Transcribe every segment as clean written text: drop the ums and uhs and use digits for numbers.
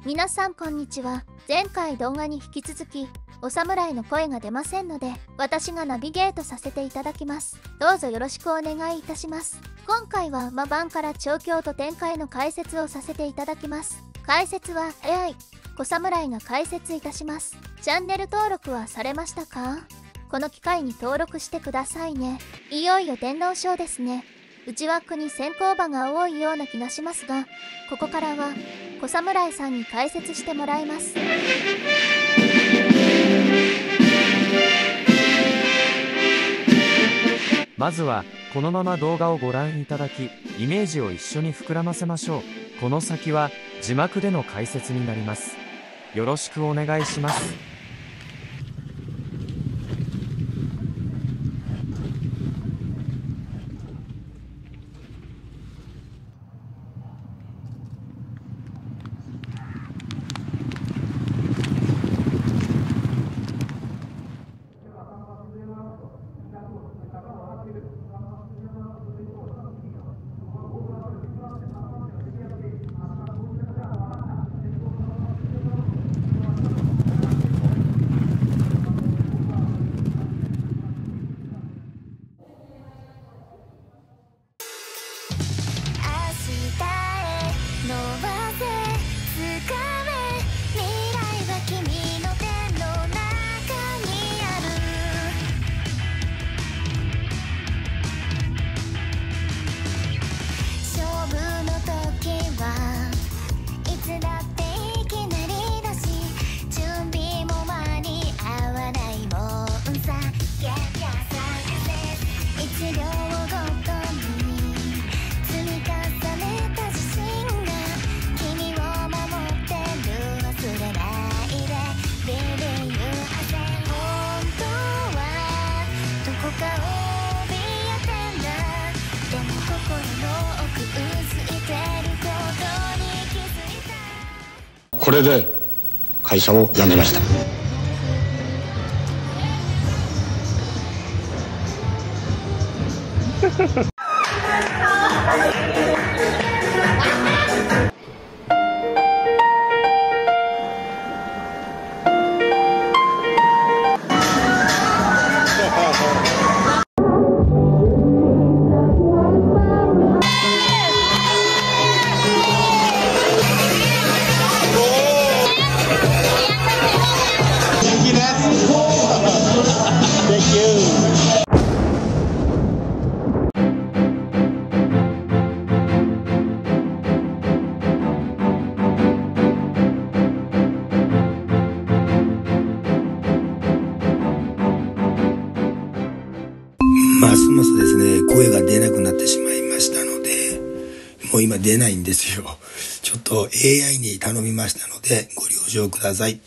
皆さんこんにちは。前回動画に引き続きお侍の声が出ませんので、私がナビゲートさせていただきます。どうぞよろしくお願いいたします。今回は魔版から調教と展開の解説をさせていただきます。解説は AI 小侍が解説いたします。チャンネル登録はされましたか？この機会に登録してくださいね。いよいよ天皇賞ですね。内枠に先行馬が多いような気がしますが、ここからは小侍さんに解説してもらいます。 まずはこのまま動画をご覧いただき、イメージを一緒に膨らませましょう。この先は字幕での解説になります。よろしくお願いします。 これで会社を辞めました。 ますますですね、声が出なくなってしまいましたので、もう今出ないんですよ。ちょっと AI に頼みましたので、ご了承ください。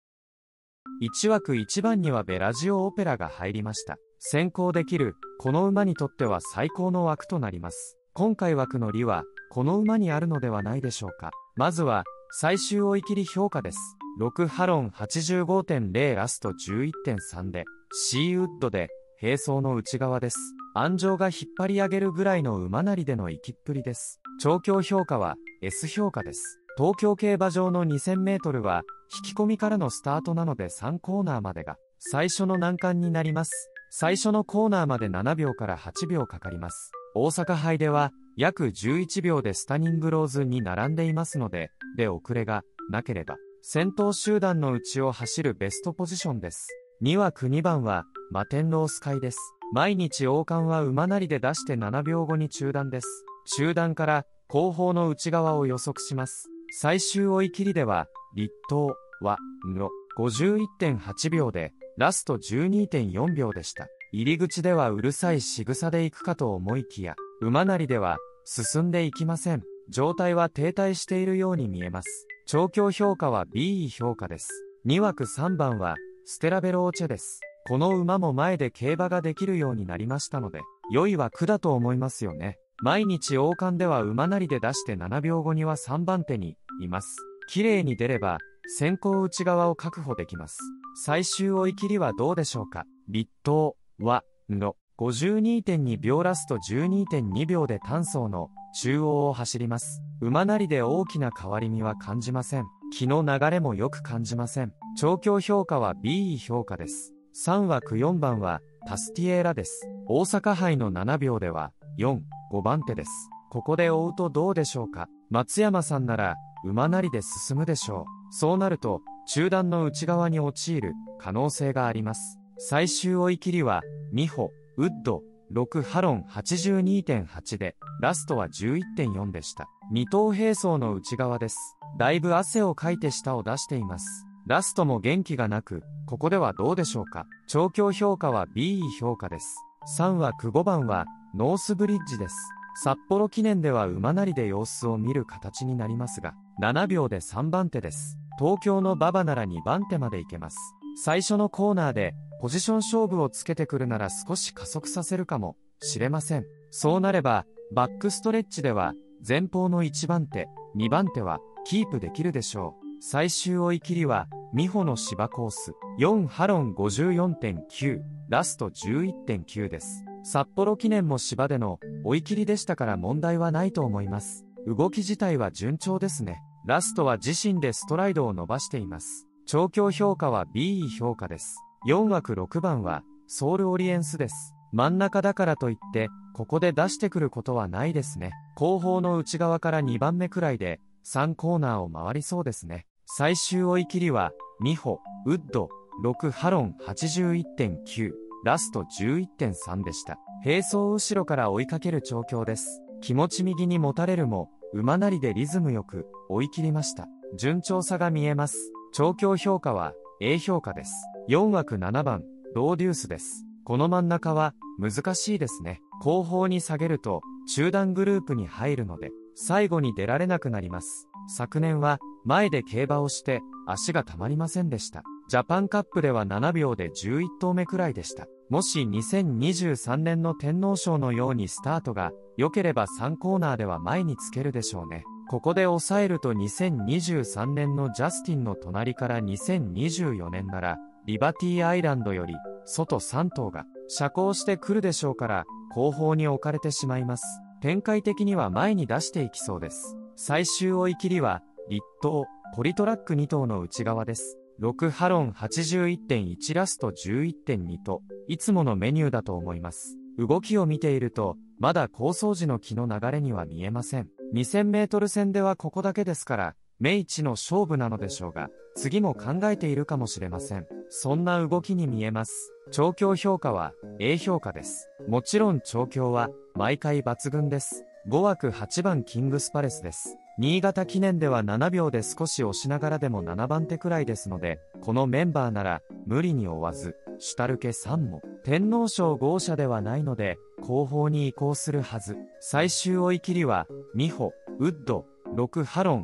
1枠1番にはベラジオオペラが入りました。先行できるこの馬にとっては最高の枠となります。今回枠の利はこの馬にあるのではないでしょうか。まずは最終追い切り評価です。6ハロン 85.0 ラスト 11.3 で C ウッドで並走の内側です。安城が引っ張り上げるぐらいの馬なりでの行きっぷりです。調教評価は S 評価です。東京競馬場の2000メートルは引き込みからのスタートなので3コーナーまでが最初の難関になります。最初のコーナーまで7秒から8秒かかります。大阪杯では約11秒でスタニングローズに並んでいますので、遅れがなければ先頭集団の内を走るベストポジションです。2枠2番はマテンロースカイです。毎日王冠は馬なりで出して7秒後に中断です。中断から後方の内側を予測します。最終追い切りでは立東はの 51.8 秒でラスト 12.4 秒でした。入り口ではうるさい仕草で行くかと思いきや、馬なりでは進んでいきません。状態は停滞しているように見えます。調教評価は B 評価です。2枠3番はステラベローチェです。この馬も前で競馬ができるようになりましたので、良い枠だと思いますよね。毎日王冠では馬なりで出して7秒後には3番手にいます。綺麗に出れば先行内側を確保できます。最終追い切りはどうでしょうか。立東はの 52.2 秒ラスト 12.2 秒で単走の中央を走ります。馬なりで大きな変わり身は感じません。 気の流れもよく感じません。調教評価は B 評価です。3枠4番はタスティエーラです。大阪杯の7秒では4、5番手です。ここで追うとどうでしょうか。松山さんなら馬なりで進むでしょう。そうなると中段の内側に陥る可能性があります。最終追い切りは美穂、ウッド、6ハロン 82.8 で、ラストは 11.4 でした。二等並走の内側です。だいぶ汗をかいて舌を出しています。ラストも元気がなく、ここではどうでしょうか。調教評価は B 評価です。3枠5番はノースブリッジです。札幌記念では馬なりで様子を見る形になりますが、7秒で3番手です。東京の馬場なら2番手まで行けます。最初のコーナーでポジション勝負をつけてくるなら少し加速させるかもしれません。そうなればバックストレッチでは前方の1番手、2番手はキープできるでしょう。最終追い切りは美穂の芝コース4ハロン 54.9 ラスト 11.9 です。札幌記念も芝での追い切りでしたから問題はないと思います。動き自体は順調ですね。ラストは自身でストライドを伸ばしています。調教評価は B 評価です。4枠6番はソウルオリエンスです。真ん中だからといってここで出してくることはないですね。後方の内側から2番目くらいで3コーナーを回りそうですね。最終追い切りは美穂、ウッド、6ハロン 81.9 ラスト 11.3 でした。並走後ろから追いかける調教です。気持ち右に持たれるも馬なりでリズムよく追い切りました。順調さが見えます。調教評価は A 評価です。4枠7番ローデュースです。この真ん中は難しいですね。後方に下げると中段グループに入るので最後に出られなくなります。昨年は前で競馬をして足がたまりませんでした。ジャパンカップでは7秒で11頭目くらいでした。もし2023年の天皇賞のようにスタートが良ければ3コーナーでは前につけるでしょうね。ここで抑えると2023年のジャスティンの隣から2024年ならリバティアイランドより外3頭が斜行してくるでしょうから後方に置かれてしまいます。展開的には前に出していきそうです。最終追い切りは立東、ポリトラック2頭の内側です。6ハロン 81.1 ラスト 11.2 といつものメニューだと思います。動きを見ているとまだ構想時の気の流れには見えません。2000メートル戦ではここだけですから明治の勝負なのでしょうが次も考えているかもしれません。そんな動きに見えます。調教評価は A 評価です。もちろん調教は毎回抜群です。5枠8番キングスパレスです。新潟記念では7秒で少し押しながらでも7番手くらいですのでこのメンバーなら無理に追わずシュタルケ3も天皇賞豪車ではないので後方に移行するはず。最終追い切りは美穂、ウッド、6ハロン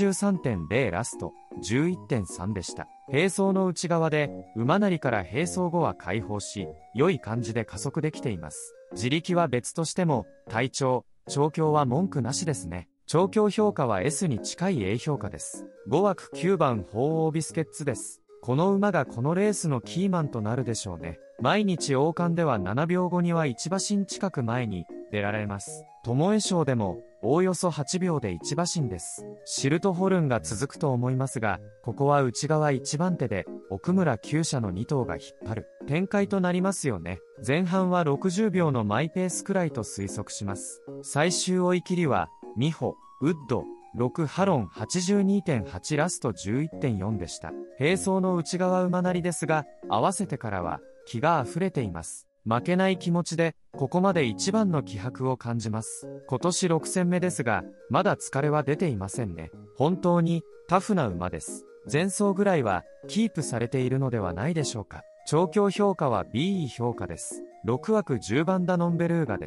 83.0 ラスト 11.3 でした。並走の内側で馬なりから並走後は解放し良い感じで加速できています。自力は別としても体調、調教は文句なしですね。調教評価は S に近い A 評価です。5枠9番鳳凰ビスケッツです。この馬がこのレースのキーマンとなるでしょうね。毎日王冠では7秒後には1馬身近く前に出られます。巴賞でもおおよそ8秒で1馬身です。シルトホルンが続くと思いますが、ここは内側1番手で奥村厩舎の2頭が引っ張る展開となりますよね。前半は60秒のマイペースくらいと推測します。最終追い切りは美穂、ウッド、6ハロン 82.8 ラスト 11.4 でした。並走の内側馬なりですが合わせてからは気が溢れています。負けない気持ちでここまで一番の気迫を感じます。今年6戦目ですがまだ疲れは出ていませんね。本当にタフな馬です。前走ぐらいはキープされているのではないでしょうか。調教評価は B 評価です。6枠10番ダノンベルーガです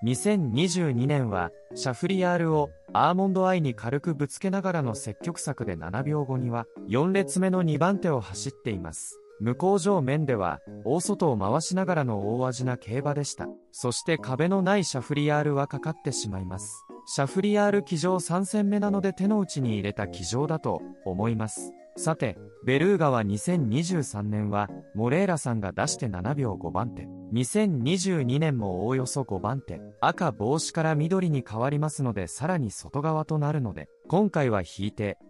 。2022年はシャフリヤールをアーモンドアイに軽くぶつけながらの積極策で7秒後には4列目の2番手を走っています。向こう上面では大外を回しながらの大味な競馬でした。そして壁のないシャフリヤールはかかってしまいます。シャフリヤール騎乗3戦目なので手の内に入れた騎乗だと思います。さて、ベルーガは2023年はモレーラさんが出して7秒5番手。2022年もおおよそ5番手。赤帽子から緑に変わりますのでさらに外側となるので、今回は引いて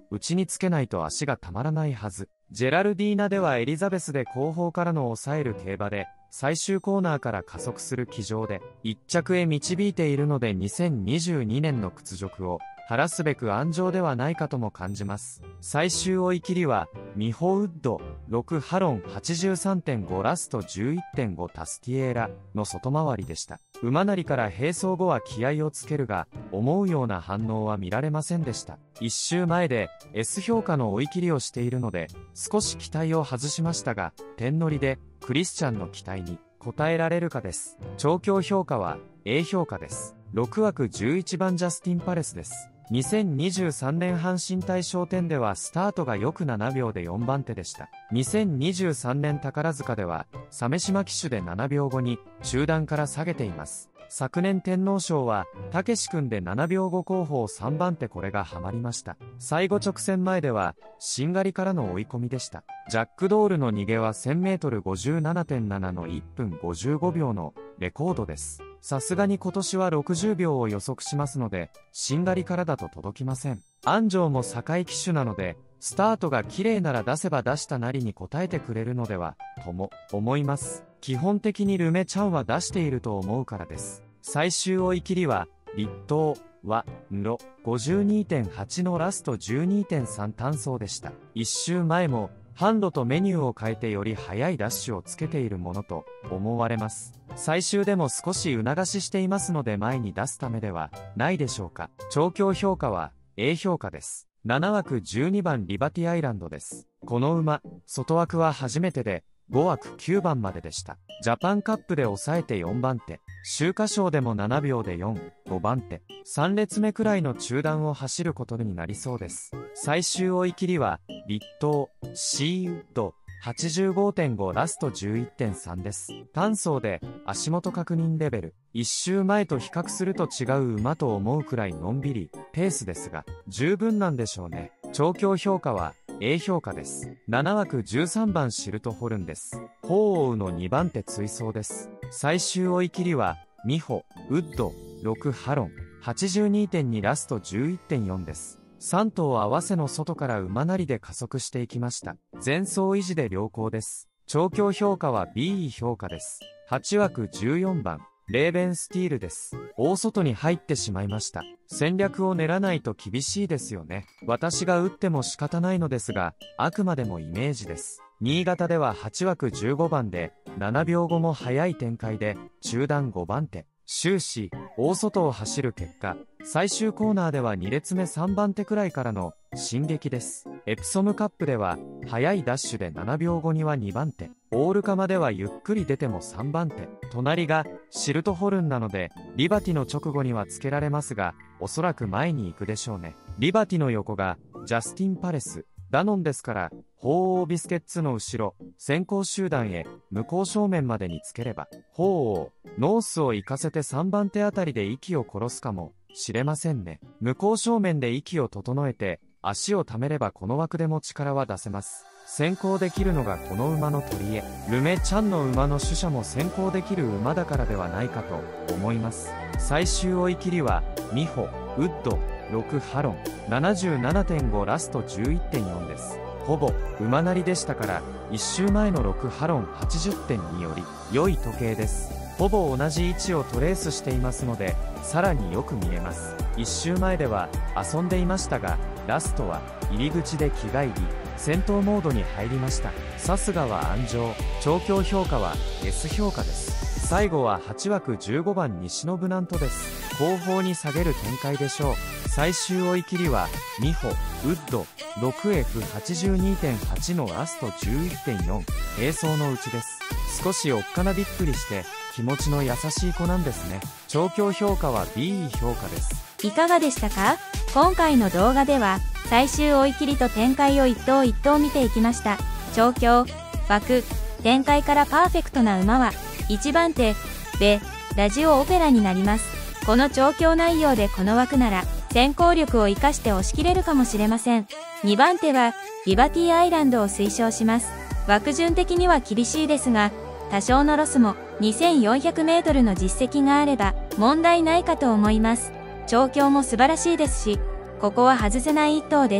内につけないと足がたまらないはず。ジェラルディーナではエリザベスで後方からの抑える競馬で、最終コーナーから加速する騎乗で、1着へ導いているので2022年の屈辱を晴らすべく安城ではないかとも感じます。最終追い切りは、ミホウッド、6ハロン 83.5 ラスト 11.5 タスティエーラの外回りでした。馬なりから並走後は気合をつけるが、思うような反応は見られませんでした。一周前で S 評価の追い切りをしているので、少し期待を外しましたが、点乗りでクリスチャンの期待に応えられるかです。調教評価は A 評価です。6枠11番ジャスティンパレスです。2023年阪神大賞典ではスタートがよく7秒で4番手でした。2023年宝塚では、鮫島騎手で7秒後に中段から下げています。昨年天皇賞は、たけし君で7秒後後方3番手これがハマりました。最後直線前では、しんがりからの追い込みでした。ジャックドールの逃げは 1000m 57.7 の1分55秒のレコードです。さすがに今年は60秒を予測しますので、しんがりからだと届きません。安城も堺騎手なので、スタートが綺麗なら出せば出したなりに応えてくれるのでは、とも思います。基本的にルメちゃんは出していると思うからです。最終追い切りは、立東は、室 52.8 のラスト 12.3 単走でした。一周前も、販路とメニューを変えてより速いダッシュをつけているものと思われます。最終でも少し促ししていますので前に出すためではないでしょうか。調教評価は A 評価です。7枠12番リバティアイランドです。この馬、外枠は初めてで5枠9番まででした。ジャパンカップで抑えて4番手。秋華賞でも7秒で4、5番手。3列目くらいの中段を走ることになりそうです。最終追い切りは、立東、シーウッド、85.5 ラスト 11.3 です。単走で足元確認レベル。一周前と比較すると違う馬と思うくらいのんびり、ペースですが、十分なんでしょうね。調教評価は、A 評価です。7枠13番シルトホルンです。ホーオウの2番手追走です。最終追い切りは、ミホ、ウッド、6ハロン、82.2 ラスト 11.4 です。3頭合わせの外から馬なりで加速していきました。前走維持で良好です。調教評価は B 評価です。8枠14番。レーベンスティールです。大外に入ってしまいました。戦略を練らないと厳しいですよね。私が打っても仕方ないのですが、あくまでもイメージです。新潟では8枠15番で、7秒後も速い展開で、中段5番手。終始、大外を走る結果、最終コーナーでは2列目3番手くらいからの進撃です。エプソムカップでは、速いダッシュで7秒後には2番手。オールカマではゆっくり出ても3番手。隣がシルトホルンなので、リバティの直後にはつけられますが、おそらく前に行くでしょうね。リバティの横が、ジャスティン・パレス。ダノンですから、鳳凰ビスケッツの後ろ、先行集団へ、向こう正面までにつければ、鳳凰、ノースを行かせて3番手あたりで息を殺すかもしれませんね。向こう正面で息を整えて、足を溜めればこの枠でも力は出せます。先行できるのがこの馬の取り柄。ルメちゃんの馬の主者も先行できる馬だからではないかと思います。最終追い切りは、ミホ、ウッド、6ハロン、77.5 ラスト 11.4 です。ほぼ馬なりでしたから、一周前の6ハロン 80.2 より良い時計です。ほぼ同じ位置をトレースしていますので、さらによく見えます。一周前では遊んでいましたが、ラストは入り口で気が入り、戦闘モードに入りました。さすがは安城。調教評価は S 評価です。最後は8枠15番西野ブナントです。後方に下げる展開でしょう。最終追い切りは、ミホ、ウッド、6F82.8 のラスト 11.4、並走のうちです。少しおっかなびっくりして、気持ちの優しい子なんですね。調教評価は B 評価です。 いかがでしたか？今回の動画では、最終追い切りと展開を一頭一頭見ていきました。調教、枠、展開からパーフェクトな馬は、1番手、ベ、ラジオオペラになります。この調教内容でこの枠なら、先行力を生かして押し切れるかもしれません。2番手は、リバティアイランドを推奨します。枠順的には厳しいですが、多少のロスも2400メートルの実績があれば問題ないかと思います。調教も素晴らしいですし、ここは外せない一頭です。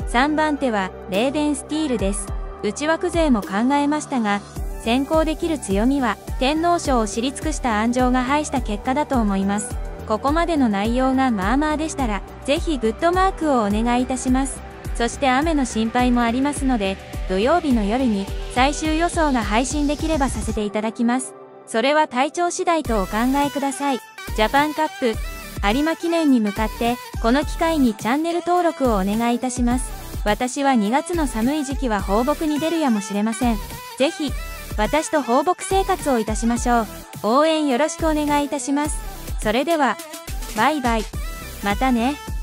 3番手はレーベンスティールです。内枠勢も考えましたが、先行できる強みは天皇賞を知り尽くした安城が排した結果だと思います。ここまでの内容がまあまあでしたら、ぜひグッドマークをお願いいたします。そして雨の心配もありますので、土曜日の夜に最終予想が配信できればさせていただきます。それは体調次第とお考えください。ジャパンカップ有馬記念に向かって、この機会にチャンネル登録をお願いいたします。私は2月の寒い時期は放牧に出るやもしれません。ぜひ、私と放牧生活をいたしましょう。応援よろしくお願いいたします。それでは、バイバイ。またね。